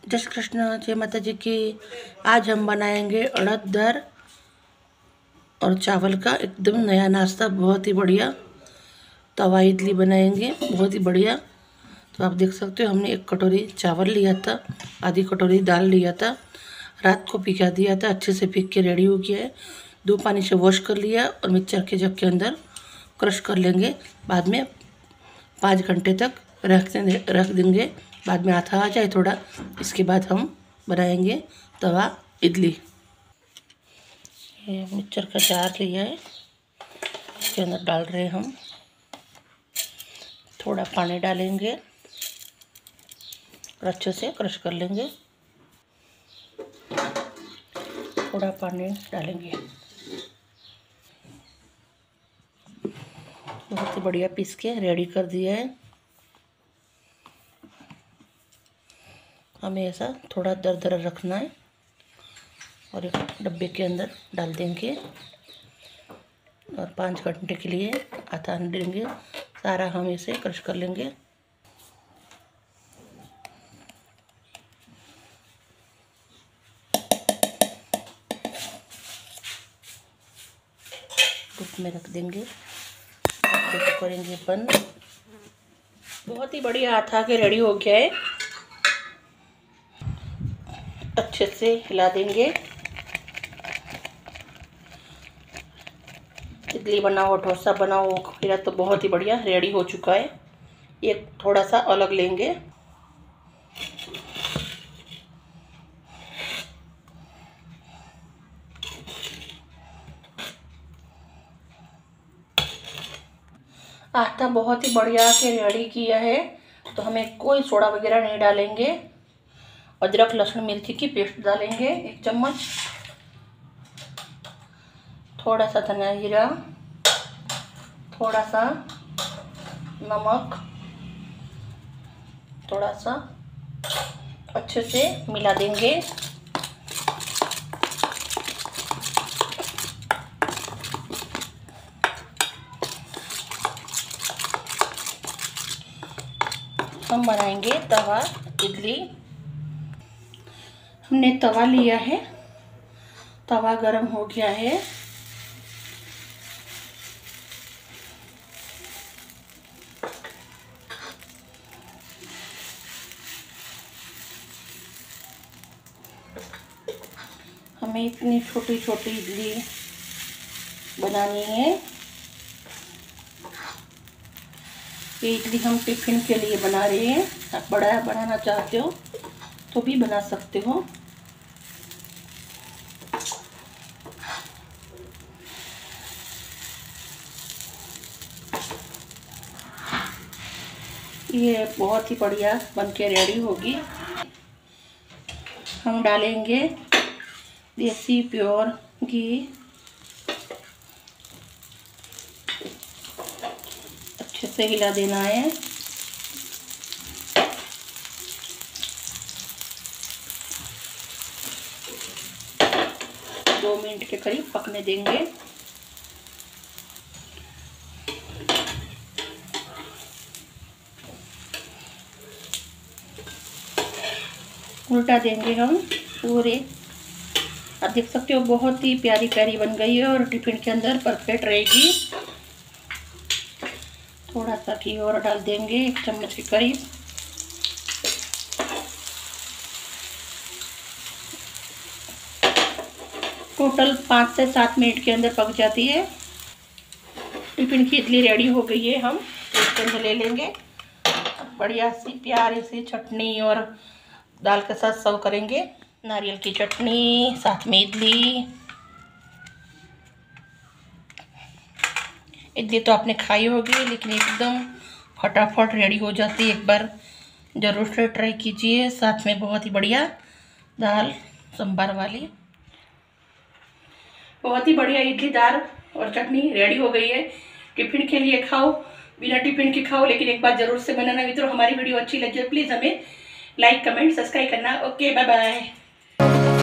जय श्री कृष्ण, जय माता जी की। आज हम बनाएंगे उड़द दाल और चावल का एकदम नया नाश्ता, बहुत ही बढ़िया। तवा इडली बनाएंगे, बहुत ही बढ़िया। तो आप देख सकते हो, हमने 1 कटोरी चावल लिया था, आधी कटोरी दाल लिया था, रात को भिगा दिया था, अच्छे से भीग के रेडी हो गया है। 2 पानी से वॉश कर लिया और मिक्सर के जग के अंदर क्रश कर लेंगे। बाद में 5 घंटे तक रख देंगे। बाद में आथा आ जाए थोड़ा, इसके बाद हम बनाएंगे तवा इडली। ये मिक्सर का जार लिया है, इसके अंदर डाल रहे हैं हम। थोड़ा पानी डालेंगे और अच्छे से क्रश कर लेंगे। थोड़ा पानी डालेंगे। बहुत ही बढ़िया पीस के रेडी कर दिया है। हमें ऐसा थोड़ा दरदरा रखना है और एक डब्बे के अंदर डाल देंगे और 5 घंटे के लिए आथा देंगे। सारा हम इसे क्रश कर लेंगे। धूप में रख देंगे, तो करेंगे बंद। बहुत ही बढ़िया आथा के रेडी हो गया है। अच्छे से हिला देंगे। इडली बनाओ, डोसा बनाओ, मेरा तो बहुत ही बढ़िया रेडी हो चुका है। ये थोड़ा सा अलग लेंगे। आटा बहुत ही बढ़िया के रेडी किया है, तो हमें कोई सोडा वगैरह नहीं डालेंगे। अदरक लहसुन मिर्ची की पेस्ट डालेंगे 1 चम्मच। थोड़ा सा धनिया जीरा, थोड़ा सा नमक, थोड़ा सा अच्छे से मिला देंगे। हम बनाएंगे तवा इडली। हमने तवा लिया है, तवा गरम हो गया है। हमें इतनी छोटी छोटी इडली बनानी है। ये इडली हम टिफिन के लिए बना रहे हैं। आप बड़ा बनाना चाहते हो तो भी बना सकते हो। ये बहुत ही बढ़िया बनके रेडी होगी। हम डालेंगे देसी प्योर घी। अच्छे से हिला देना है। दो मिनट के करीब पकने देंगे। उल्टा देंगे हम पूरे। आप देख सकते हो, बहुत ही प्यारी प्यारी बन गई है और टिफिन के अंदर परफेक्ट रहेगी। थोड़ा सा घी और डाल देंगे 1 चम्मच के करीब। टोटल 5 से 7 मिनट के अंदर पक जाती है। टिफिन की इडली रेडी हो गई है। हम इसके अंदर ले लेंगे। बढ़िया सी प्यारी सी चटनी और दाल के साथ सर्व करेंगे। नारियल की चटनी, साथ में इडली। इडली तो आपने खाई होगी, लेकिन एकदम फटाफट रेडी हो जाती है। एक बार ज़रूर से ट्राई कीजिए। साथ में बहुत ही बढ़िया दाल सांभर वाली। बहुत ही बढ़िया इडली, दाल और चटनी रेडी हो गई है। टिफिन के लिए खाओ, बिना टिफिन के खाओ, लेकिन एक बार ज़रूर से बनाना। मित्रों, हमारी वीडियो अच्छी लगी तो प्लीज़ हमें लाइक, कमेंट, सब्सक्राइब करना। Okay, bye bye.